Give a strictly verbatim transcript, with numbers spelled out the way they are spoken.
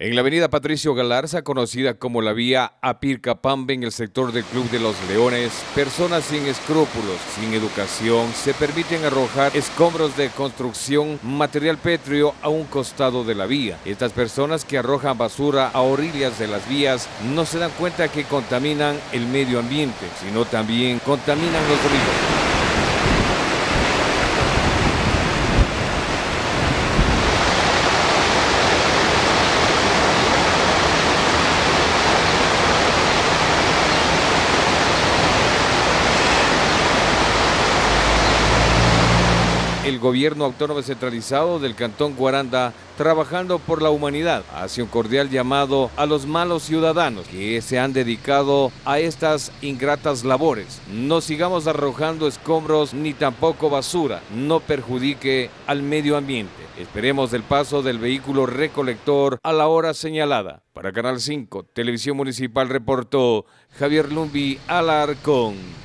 En la avenida Patricio Galarza, conocida como la vía Apircapambe en el sector del Club de los Leones, personas sin escrúpulos, sin educación, se permiten arrojar escombros de construcción, material pétreo a un costado de la vía. Estas personas que arrojan basura a orillas de las vías no se dan cuenta que contaminan el medio ambiente, sino también contaminan los ríos. El gobierno autónomo centralizado del Cantón Guaranda, trabajando por la humanidad, hace un cordial llamado a los malos ciudadanos que se han dedicado a estas ingratas labores. No sigamos arrojando escombros ni tampoco basura, no perjudique al medio ambiente. Esperemos el paso del vehículo recolector a la hora señalada. Para Canal cinco, Televisión Municipal, reportó Javier Lumbi Alarcón.